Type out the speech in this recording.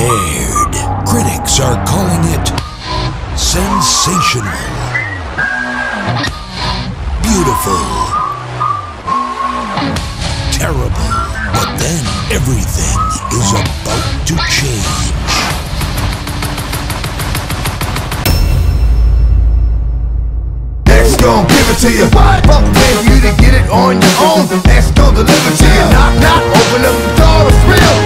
scared. Critics are calling it sensational, beautiful, terrible. But then everything is about to change. X gon' give it to you. Fuck paying for you to get it on your own. X gon' deliver to you. Knock, knock, open up the door, it's real.